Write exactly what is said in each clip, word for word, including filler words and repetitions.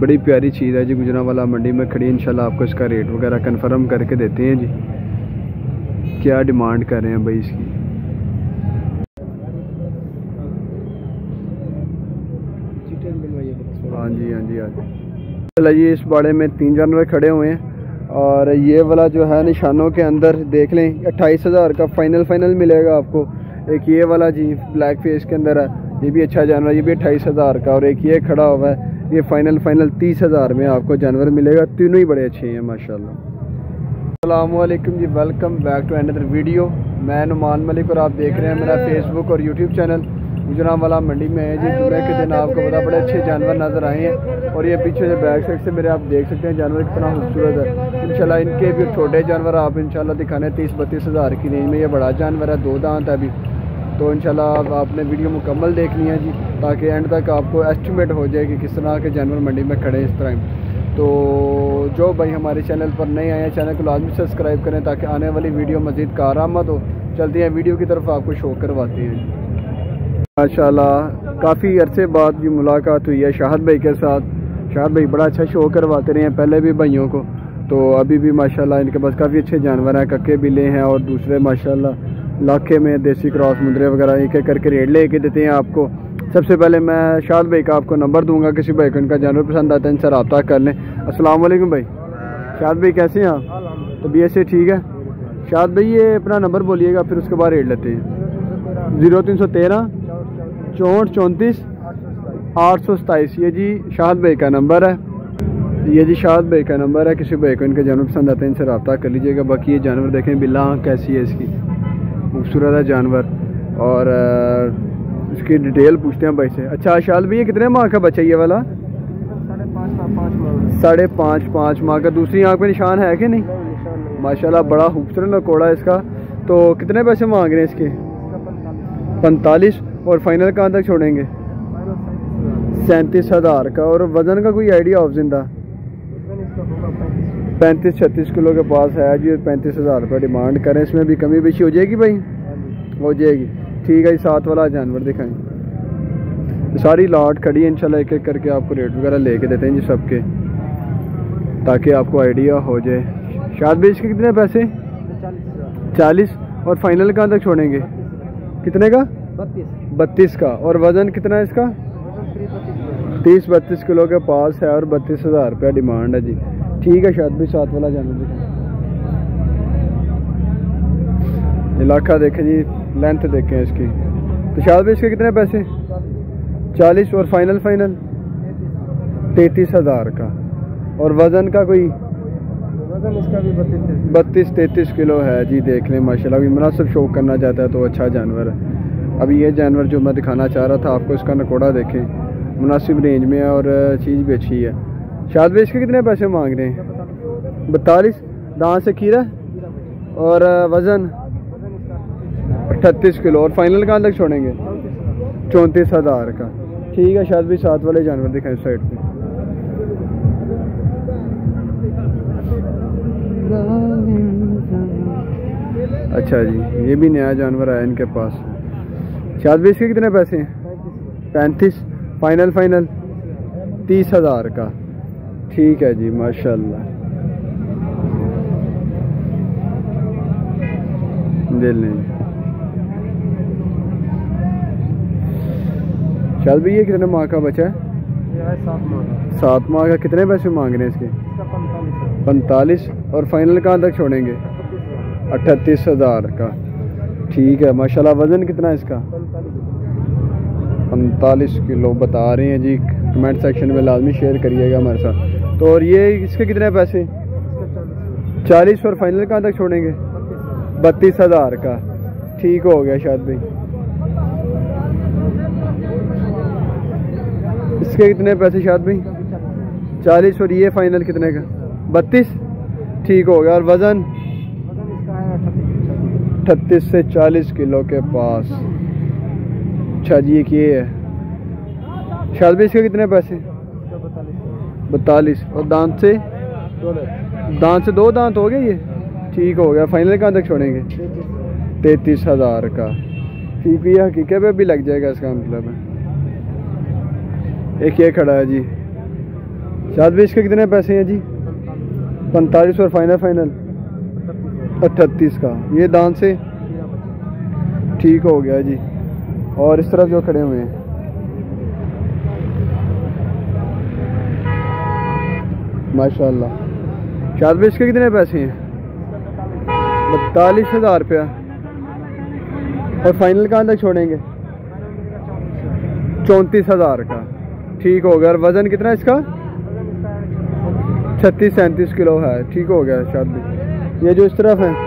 बड़ी प्यारी चीज़ है जी, गुजरांवाला मंडी में खड़ी। इंशाल्लाह आपको इसका रेट वगैरह कंफर्म करके देते हैं जी, क्या डिमांड कर रहे हैं भाई इसकी। हाँ जी हाँ जी हाँ जी। चला जी, इस बाड़े में तीन जानवर खड़े हुए हैं और ये वाला जो है निशानों के अंदर देख लें अट्ठाईस हज़ार का फाइनल फाइनल मिलेगा आपको। एक ये वाला जी ब्लैक फेस के अंदर है, ये भी अच्छा जानवर, ये भी अट्ठाईस हज़ार का। और एक ये खड़ा हुआ है, ये फाइनल फाइनल तीस हज़ार में आपको जानवर मिलेगा। तीनों ही बड़े अच्छे हैं माशाल्लाह। अस्सलाम वालेकुम जी, welcome back to another video. मैं नुमान मलिक और आप देख रहे हैं मेरा फेसबुक और यूट्यूब चैनल। गुजरांवाला मंडी में है जी, जुमे के दिन आपको बड़ा बड़े अच्छे जानवर नज़र आए हैं। और ये पीछे जो बैक साइड से मेरे आप देख सकते हैं जानवर कितना खूबसूरत है। इंशाल्लाह इनके भी छोटे जानवर आप इंशाल्लाह दिखाने तीस बत्तीस हज़ार की रेंज में। ये बड़ा जानवर है, दो दांत है अभी। तो इंशाल्लाह आपने वीडियो मुकम्मल देखनी है जी, ताकि एंड तक आपको एस्टिमेट हो जाए कि किस तरह के जानवर मंडी में खड़े हैं इस तरह। तो जो भाई हमारे चैनल पर नए आए हैं, चैनल को लाजमी सब्सक्राइब करें ताकि आने वाली वीडियो मज़ीद कारआमद हो। चलते हैं वीडियो की तरफ, आपको शो करवाते हैं। माशाल्लाह काफ़ी अरसे बाद भी मुलाकात हुई है शाहद भाई के साथ। शाहद भाई बड़ा अच्छा शो करवाते रहे हैं पहले भी भाइयों को, तो अभी भी माशाल्लाह इनके पास काफ़ी अच्छे जानवर हैं। कक्के बिल्ले हैं और दूसरे माशाल्लाह लाखे में देसी क्रॉस मुंदरे वगैरह एक एक करके रेट ले के देते हैं आपको। सबसे पहले मैं शाहद भाई का आपको नंबर दूंगा, किसी भाई को इनका जानवर पसंद आता है इनसे रब्ता कर लें। अस्सलाम वालेकुम भाई। शाहद भाई कैसे हैं आप? तबीयत से ठीक है? शाहद भाई ये अपना नंबर बोलिएगा, फिर उसके बाद रेट लेते हैं। ज़ीरो तीन सौ तेरह चौंठ चौंतीस आठ सौ सताईस, ये जी शाहद भाई का नंबर है। ये जी शाहद भाई का नंबर है, किसी भाई को इनके जानवर पसंद आते हैं इनसे रब्ता कर लीजिएगा। बाकी ये जानवर देखें, बिल्ला कैसी है इसकी, खूबसूरत है जानवर। और इसकी डिटेल पूछते हैं भाई से। अच्छा शाहद भाई ये कितने माह का बच्चा ये वाला? साढ़े पाँच पाँच माह का। दूसरी आँख में निशान है कि नहीं? माशाल्लाह बड़ा खूबसूरत लकोड़ा है इसका। तो कितने पैसे मांग रहे हैं इसके? पैंतालीस। और फाइनल कहाँ तक छोड़ेंगे? सैंतीस हज़ार का। और वज़न का कोई आइडिया ऑफ जिंदा? पैंतीस छत्तीस किलो के पास है जी। पैंतीस हज़ार रुपये डिमांड करें, इसमें भी कमी बेशी हो जाएगी भाई? हो जाएगी, ठीक है जी। सात वाला जानवर दिखाएं। सारी लॉट खड़ी है इंशाल्लाह, एक एक करके आपको रेट वगैरह लेके देते हैं जी सबके, ताकि आपको आइडिया हो जाए। शायद भी इसके कितने पैसे? चालीस। और फाइनल कहाँ तक छोड़ेंगे? कितने का? बत्तीस का। और वज़न कितना है इसका? तीस बत्तीस किलो के पास है और बत्तीस हज़ार रुपया डिमांड है जी। ठीक है शायद भी सात वाला जानवर दिखाएं। इलाका देखें जी, लेंथ देखें इसकी। तो शायद भी इसके कितने पैसे? चालीस। और फाइनल फाइनल तैंतीस हज़ार का। और वज़न का कोई? वज़न इसका भी बत्तीस बत्तीस तैंतीस किलो है जी। देख लें माशाल्लाह, अभी मुनासिब शो करना चाहता है तो अच्छा जानवर है। अभी ये जानवर जो मैं दिखाना चाह रहा था आपको, इसका नकोड़ा देखें, मुनासिब रेंज में है और चीज़ भी अच्छी है। शायद भी इसके कितने पैसे मांग रहे हैं? बतालीस। दांत से खीरा और वज़न अट्ठतीस किलो। और फाइनल कहाँ तक छोड़ेंगे? चौंतीस हज़ार का। ठीक है शायद भी सात वाले जानवर दिखाएं साइड पे। अच्छा जी, ये भी नया जानवर आया इनके पास। शायद भी इसके कितने पैसे हैं? पैंतीस। फाइनल फाइनल तीस हज़ार का। ठीक है जी माशाल्लाह। दिल नहीं। शायद भी ये कितने माह का बच्चा है? सात माह। सात माह का। कितने पैसे मांग रहे हैं इसके? पैंतालीस। और फाइनल कहाँ तक छोड़ेंगे? अट्ठतीस हज़ार का। ठीक है माशाल्लाह। वज़न कितना है इसका? पैंतालीस किलो बता रहे हैं जी। कमेंट सेक्शन में लाजमी शेयर करिएगा हमारे साथ। तो और ये इसके कितने पैसे? चालीस। और फाइनल कहाँ तक छोड़ेंगे? बत्तीस हज़ार का। ठीक हो गया शायद भाई। इसके कितने पैसे शायद भाई? चालीस। और ये फाइनल कितने का? बत्तीस। ठीक हो गया। और वज़न अट्ठतीस से चालीस किलो के पास। अच्छा जी, एक ये है। शायद भी इसके कितने पैसे? बतालीस। और दांत से? दांत से दो दांत हो गए ये। ठीक हो गया। फाइनल कहाँ तक छोड़ेंगे? तैंतीस हज़ार का। ठीक है, हकीकत पे भी लग जाएगा इसका मतलब है। एक ये खड़ा है जी, शायद भी इसके कितने पैसे हैं जी? पैंतालीस और फाइनल फाइनल अट्ठतीस का। ये दान से ठीक हो गया जी। और इस तरफ जो खड़े हुए हैं माशाल्लाह। शायद भी इसके कितने पैसे हैं? बतालीस हज़ार रुपया। और फाइनल कहाँ तक छोड़ेंगे? चौंतीस हज़ार का। ठीक हो गया। और वज़न कितना है इसका? छत्तीस सैंतीस किलो है। ठीक हो गया। शायद भी ये जो इस तरफ है,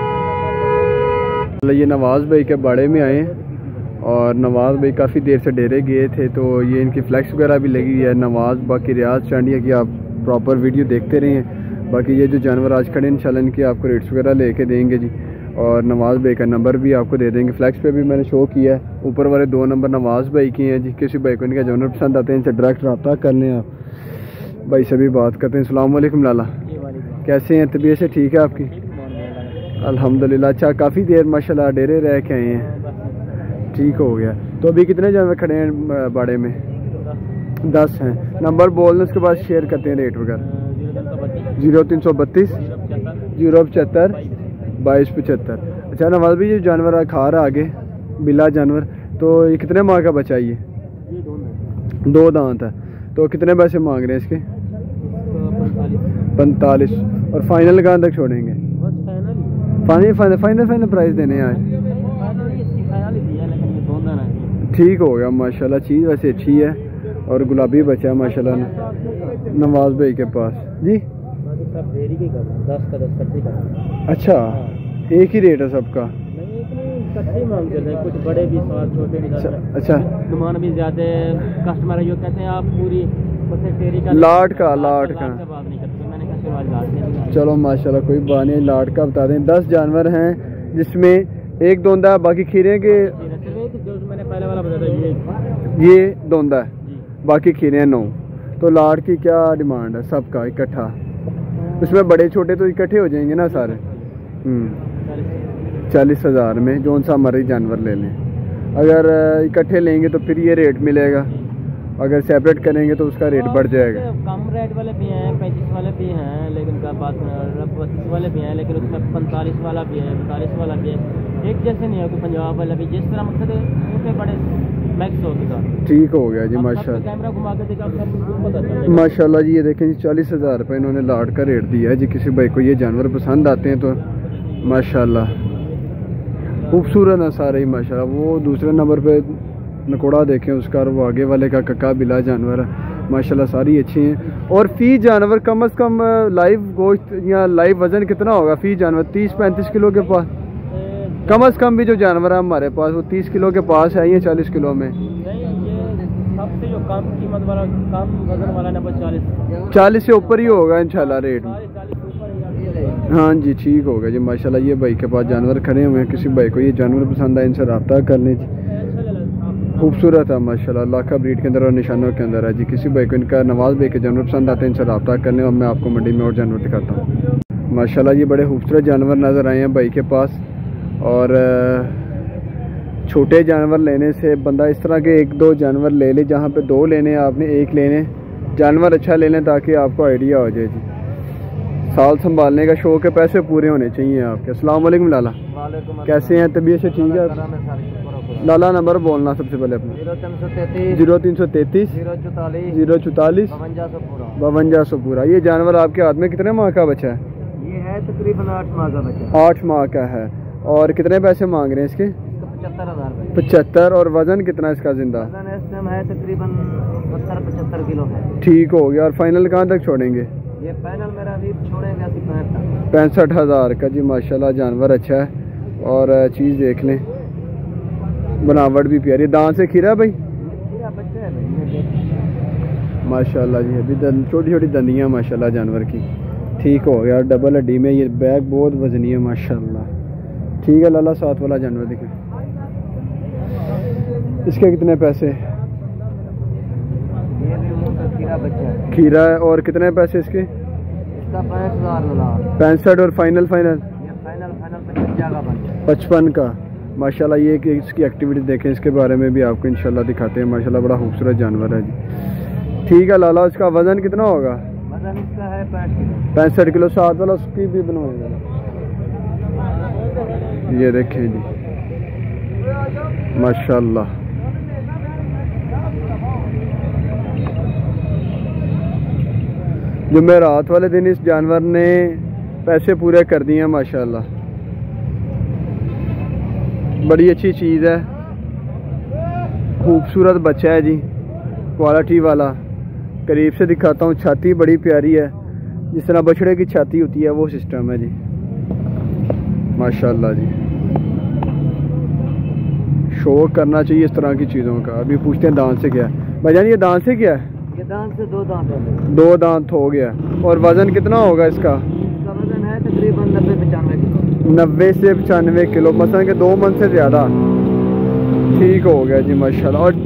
ये नवाज़ भाई के बाड़े में आए हैं और नवाज़ भाई काफ़ी देर से डेरे गए थे, तो ये इनकी फ्लैक्स वगैरह भी लगी है। नवाज़ बाकी रियाज चांडिया की आप प्रॉपर वीडियो देखते रहे हैं। बाकी ये जो जानवर आज खड़े इंशाल्लाह इनके आपको रेट्स वगैरह लेके देंगे जी। और नवाज़ भाई का नंबर भी आपको दे देंगे। फ्लैक्स पे भी मैंने शो किया है। ऊपर वाले दो नंबर नवाज़ भाई के हैं जी। किसी भाई को इनका जानवर पसंद आते हैं इनसे डायरेक्ट रब्ता कर लें आप। भाई से भी बात करते हैं। अस्सलाम वालेकुम लाला, कैसे हैं? तबीयत से ठीक है आपकी? अल्हम्दुलिल्लाह। अच्छा, काफ़ी देर माशाल्लाह डेरे रह के आए हैं। ठीक हो गया। तो अभी कितने जानवर खड़े हैं बाड़े में? दस हैं। नंबर बोलने उसके बाद शेयर करते हैं रेट वगैरह। जीरो तीन सौ बत्तीस जीरो पचहत्तर बाईस पचहत्तर। अच्छा नवाज भाई, ये जानवर खा रहा आगे बिला जानवर, तो ये कितने माह का बचा है? ये दो दांत है। तो कितने पैसे मांग रहे हैं इसके? पैंतालीस। और फाइनल कहाँ तक छोड़ेंगे? Final final final final price देने आज। ठीक हो गया माशाल्लाह। चीज़ वैसे अच्छी है और गुलाबी बचा है माशाल्लाह नवाज भाई के पास जी। अच्छा, एक ही रेट है सबका? कुछ बड़े भी साथ छोटे भी। अच्छा, डिमांड भी ज्यादा कस्टमर है जो कहते हैं आप पूरी का लाट का लाट का बात नहीं करते। मैंने कहा लाट। चलो माशाल्लाह कोई बात नहीं, लाट का बता दें। दस जानवर हैं जिसमें एक दोंदा है, बाकी खीरे के जो मैंने पहले वाला बताया ये ये दोंदा है, बाकी खीरे हैं नौ। तो लाट की क्या डिमांड है सबका इकट्ठा? उसमें बड़े छोटे तो इकट्ठे हो जाएंगे ना सारे। चालीस हज़ार में जो सा मर्जी जानवर ले लें। अगर इकट्ठे लेंगे तो फिर ये रेट मिलेगा, अगर सेपरेट करेंगे तो उसका रेट बढ़ जाएगा। कम रेट वाले भी हैं, पैंतीस वाले भी हैं, लेकिन क्या बात पच्चीस वाले भी हैं, लेकिन उसमें पैंतालीस वाला भी है, पैंतालीस वाला भी है। एक जैसे नहीं है कि पंजाब वाला भी, जिस तरह मकसद है बड़े मैक्स होगा। ठीक हो गया जी माशाल्लाह। कैमरा घुमा के देखा माशाल्लाह जी। ये देखें जी, चालीस हज़ार रुपये इन्होंने लाट का रेट दिया है जी। किसी भाई को ये जानवर पसंद आते हैं तो माशाल्लाह खूबसूरत है सारे ही माशाल्लाह। वो दूसरे नंबर पे नकोड़ा देखें उसका, और वो आगे वाले का कक्का बिला जानवर है माशाल्लाह। सारी अच्छी हैं। और फ़ी जानवर कम अज़ कम लाइव गोश्त या लाइव वज़न कितना होगा फ़ी जानवर? तीस पैंतीस किलो के पास कम अज़ कम भी जो जानवर है हमारे पास वो तीस किलो के पास है या चालीस किलो में? सबसे जो कम कीमत वाला कम वजन वाला नंबर चालीस चालीस से ऊपर ही होगा इंशाल्लाह रेट। हाँ जी, ठीक हो गया जी माशाल्लाह। ये भाई के पास जानवर खड़े हुए हैं। किसी भाई को ये जानवर पसंद आए इनसे रब्ता कर लें जी। खूबसूरत है माशाल्लाह, लाखा ब्रीड के अंदर और निशानों के अंदर है जी। किसी भाई को इनका नवाज़ भाई के जानवर पसंद आते हैं इनसे रब्ता कर लें। और मैं आपको मंडी में और जानवर दिखाता हूँ माशाल्लाह। ये बड़े खूबसूरत जानवर नज़र आए हैं भाई के पास। और छोटे जानवर लेने से बंदा इस तरह के एक दो जानवर ले ले, जहाँ पे दो लेने आपने एक लेने, जानवर अच्छा ले लें ताकि आपको आइडिया हो जाए जी। साल संभालने का शौक है, पैसे पूरे होने चाहिए आपके। अस्सलाम वालेकुम लाला, कैसे हैं? तबीयत से ठीक है लाला? नंबर बोलना सबसे पहले अपना। जीरो तीन सौ तैंतीस जीरो चौतालीस बवंजा सौ पूरा। ये जानवर आपके हाथ में कितने माह का बच्चा है? ये है तकरीबन आठ माह का बच्चा। आठ माह का है। और कितने पैसे मांग रहे हैं इसके? पचहत्तर हज़ार पचहत्तर। और वजन कितना इसका जिंदा? वजन इस टाइम है तकरीबन सत्तर पचहत्तर किलो है। ठीक हो गया। और फाइनल कहाँ तक छोड़ेंगे? ये फाइनल मेरा अभी छोड़ेंगे अस्सी पैंसठ पैंसठ हज़ार का जी माशाल्लाह। जानवर अच्छा है और चीज़ देख लें, बनावट भी प्यारी। दांत से खीरा भाई? खीरा बच्चा है भाई माशाल्लाह जी। अभी छोटी छोटी दंदियाँ माशाल्लाह जानवर की। ठीक हो गया। डबल हड्डी में ये बैग बहुत वजनी है माशाल्लाह। ठीक है लाला, साथ वाला जानवर देखें। इसके कितने पैसे? ये भी खीरा बच्चा है। खीरा है। और कितने पैसे इसके? इसका पैंसठ हज़ार पैंसठ। और फाइनल फाइनल ये फाइनल फाइनल पचपन का बन पचपन का माशाल्लाह। ये कि इसकी एक्टिविटी देखें, इसके बारे में भी आपको इंशाल्लाह दिखाते हैं माशाल्लाह। बड़ा खूबसूरत जानवर है जी। ठीक है लाला, इसका वज़न कितना होगा? वजन इसका है पैंसठ किलो। पैंसठ किलो। साथ वाला उसकी भी बनवाएंगे। ये देखें जी माशाल्लाह। जुमेरात वाले दिन इस जानवर ने पैसे पूरे कर दिए हैं माशाल्लाह। बड़ी अच्छी चीज़ है, खूबसूरत बच्चा है जी, क्वालिटी वाला। करीब से दिखाता हूँ, छाती बड़ी प्यारी है, जिस तरह बछड़े की छाती होती है वो सिस्टम है जी माशाल्लाह जी। शौक करना चाहिए इस तरह की चीज़ों का। अभी पूछते हैं दांत से क्या है भाईजान? ये दांत से क्या है? ये दांत से दो दांत है। दो दांत हो गया। और वज़न कितना होगा इसका? इसका वजन है तकरीबन नब्बे पचानवे किलो। नब्बे से पचानवे किलो, मसलन के दो मन से ज़्यादा। ठीक हो गया जी माशाल्लाह। और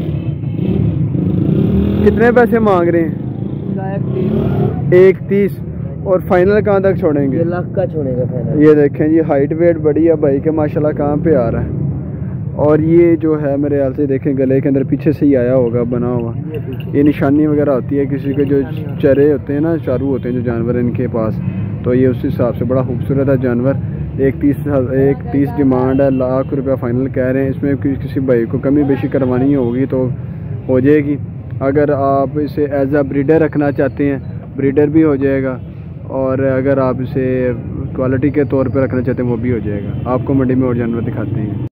कितने पैसे मांग रहे हैं? इसका एक तीस। एक तीस। और फाइनल कहाँ तक छोड़ेंगे? ये लाख का छोड़ेगा फाइनल। ये देखें जी, हाइट वेट बड़ी है भाई के माशाल्लाह। कहाँ पे आ रहा है? और ये जो है मेरे ख्याल से देखें गले के अंदर पीछे से ही आया होगा बना हुआ। ये निशानी वगैरह होती है किसी के जो चरे होते हैं ना, चारू होते हैं जो जानवर इनके पास, तो ये उस हिसाब से बड़ा खूबसूरत है जानवर। एक तीस एक तीस डिमांड है, लाख रुपया फाइनल कह रहे हैं। इसमें किसी भाई को कमी बेशी करवानी होगी तो हो जाएगी। अगर आप इसे एज अ ब्रीडर रखना चाहते हैं, ब्रीडर भी हो जाएगा। और अगर आप इसे क्वालिटी के तौर पर रखना चाहते हैं वो भी हो जाएगा। आपको मंडी में और जानवर दिखाते हैं।